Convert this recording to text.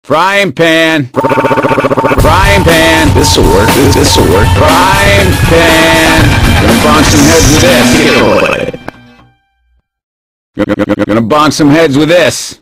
Frying pan. Frying pan. This'll work. This'll work. Frying pan. Gonna bonk some heads with this. Gonna bonk some heads with this.